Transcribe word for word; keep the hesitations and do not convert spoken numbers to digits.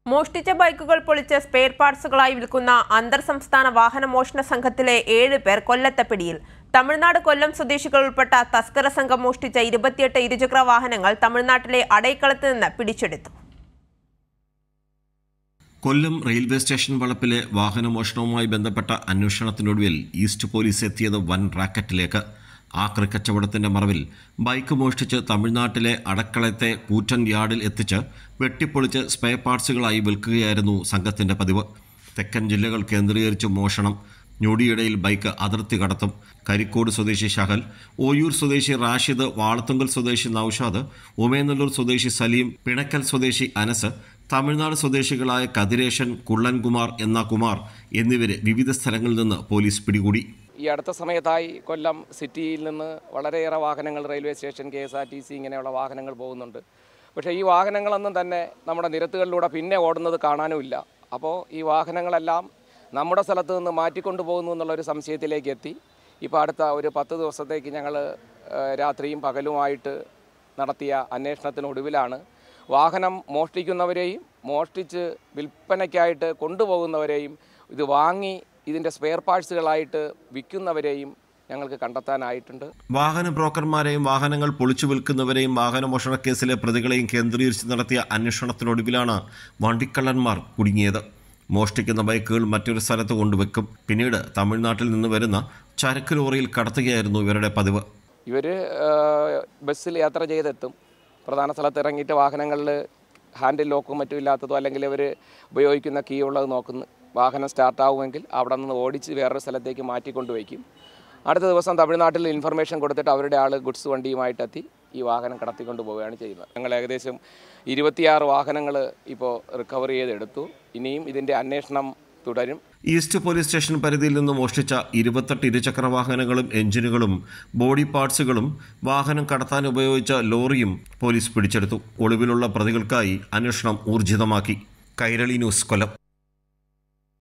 മോഷ്ടിച്ച ബൈക്കുകൾ പൊളിച്ച് സ്പെയർ പാർട്സുകളായി വിൽക്കുന്ന അന്തർ സംസ്ഥാന വാഹന മോഷണ സംഘത്തിലെ ഏഴ് പേർ കൊല്ലത്തെ പിടിയിൽ. തമിഴ്നാട് കൊല്ലം സ്വദേശികൾ ഉൾപ്പെട്ട തസ്കര സംഘം മോഷ്ടിച്ച ഇരുപത്തിയെട്ട് ഇരുചക്ര വാഹനങ്ങൾ തമിഴ്നാട്ടിലെ അടൈക്കളത്ത് നിന്ന് പിടിച്ചെടുത്തു. കൊല്ലം റെയിൽവേ സ്റ്റേഷൻ വളപ്പിലെ വാഹനമോഷണവുമായി ബന്ധപ്പെട്ട അന്വേഷണത്തിനൊടുവിൽ ഈസ്റ്റ് പോലീസ് എത്തിയത് വൻ റാക്കറ്റിലേക്ക്. ആക്രി കച്ചവടത്തിന്റെ മറവിൽ ബൈക്ക് മോഷ്ടിച്ച് തമിഴ്നാട്ടിലെ അടക്കളത്തെ കൂറ്റൻ യാർഡിൽ എത്തിച്ച് വെട്ടിപ്പൊളിച്ച് സ്പെയർ പാർട്സുകളായി വിൽക്കുകയായിരുന്നു സംഘത്തിന്റെ പതിവ്. തെക്കൻ ജില്ലകൾ കേന്ദ്രീകരിച്ച് മോഷണം. ഞൊടിയിടയിൽ ബൈക്ക് അതിർത്തി കടത്തും. കരിക്കോട് സ്വദേശി ഷഹൽ, ഓയൂർ സ്വദേശി റാഷിദ്, വാളത്തുങ്കൽ സ്വദേശി നൌഷാദ്, ഉമേനല്ലൂർ സ്വദേശി സലീം, പിണക്കൽ സ്വദേശി അനസ്, തമിഴ്നാട് സ്വദേശികളായ കതിരേശൻ, കുള്ളൻകുമാർ എന്ന കുമാർ എന്നിവരെ വിവിധ സ്ഥലങ്ങളിൽ നിന്ന് പോലീസ് പിടികൂടി. ഈ അടുത്ത സമയത്തായി കൊല്ലം സിറ്റിയിൽ നിന്ന് വളരെയേറെ വാഹനങ്ങൾ railway station, K S R T C ഇങ്ങനെയുള്ള വാഹനങ്ങൾ പോകുന്നുണ്ട്. പക്ഷേ ഈ വാഹനങ്ങളൊന്നും തന്നെ നമ്മുടെ നിരത്തുകളിലൂടെ പിന്നെ ഓടുന്നത് കാണാനുമില്ല. അപ്പോൾ ഈ വാഹനങ്ങളെല്ലാം നമ്മുടെ സ്ഥലത്ത് നിന്ന് മാറ്റിക്കൊണ്ടു പോകുന്നു എന്നുള്ളൊരു സംശയത്തിലേക്ക് എത്തി. ഇപ്പോൾ അടുത്ത ഒരു പത്ത് ദിവസത്തേക്ക് ഞങ്ങൾ രാത്രിയും പകലുമായിട്ട് നടത്തിയ അന്വേഷണത്തിനൊടുവിലാണ് വാഹനം മോഷ്ടിക്കുന്നവരെയും മോഷ്ടിച്ച് വിൽപ്പനയ്ക്കായിട്ട് കൊണ്ടുപോകുന്നവരെയും ഇത് വാങ്ങി ഇതിൻ്റെ സ്പെയർ പാർട്സുകളായിട്ട് വിൽക്കുന്നവരെയും ഞങ്ങൾക്ക് കണ്ടെത്താനായിട്ടുണ്ട്. വാഹന ബ്രോക്കർമാരെയും വാഹനങ്ങൾ പൊളിച്ചു വിൽക്കുന്നവരെയും വാഹനമോഷണ കേസിലെ പ്രതികളെയും കേന്ദ്രീകരിച്ച് നടത്തിയ അന്വേഷണത്തിനൊടുവിലാണ് വണ്ടിക്കള്ളന്മാർ കുടുങ്ങിയത്. മോഷ്ടിക്കുന്ന ബൈക്കുകൾ മറ്റൊരു സ്ഥലത്ത് കൊണ്ടുവെക്കും. പിന്നീട് തമിഴ്നാട്ടിൽ നിന്ന് വരുന്ന ചരക്ക് ലോറിയിൽ കടത്തുകയായിരുന്നു ഇവരുടെ പതിവ്. ഇവർ ബസ്സിൽ യാത്ര ചെയ്തെത്തും. പ്രധാന സ്ഥലത്ത് ഇറങ്ങിയിട്ട് വാഹനങ്ങളിൽ ഹാൻഡിൽ ലോക്കും മറ്റും ഇല്ലാത്തതോ അല്ലെങ്കിൽ ഇവർ ഉപയോഗിക്കുന്ന കീ ഉള്ളത് നോക്കുന്നു. വാഹനം സ്റ്റാർട്ടാവുമെങ്കിൽ അവിടെ നിന്ന് ഓടിച്ച് വേറൊരു സ്ഥലത്തേക്ക് മാറ്റിക്കൊണ്ടുവയ്ക്കും. അടുത്ത ദിവസം തമിഴ്നാട്ടിൽ ഇൻഫർമേഷൻ കൊടുത്തിട്ട് അവരുടെ ആൾ ഗുഡ്സ് വണ്ടിയുമായിട്ടെത്തി ഈ വാഹനം കടത്തിക്കൊണ്ട് പോവുകയാണ് ചെയ്യുന്നത്. ഞങ്ങൾ ഏകദേശം ഇരുപത്തിയാറ് വാഹനങ്ങൾ ഇപ്പോൾ റിക്കവർ ചെയ്തെടുത്തു. ഇനിയും ഇതിൻ്റെ അന്വേഷണം തുടരും. ഈസ്റ്റ് പോലീസ് സ്റ്റേഷൻ പരിധിയിൽ നിന്ന് മോഷ്ടിച്ച ഇരുപത്തെട്ട് ഇരുചക്ര വാഹനങ്ങളും എഞ്ചിനുകളും ബോഡി പാർട്സുകളും വാഹനം കടത്താൻ ഉപയോഗിച്ച ലോറിയും പോലീസ് പിടിച്ചെടുത്തു. ഒളിവിലുള്ള പ്രതികൾക്കായി അന്വേഷണം ഊർജിതമാക്കി. കൈരളി ന്യൂസ്, കൊല്ലം.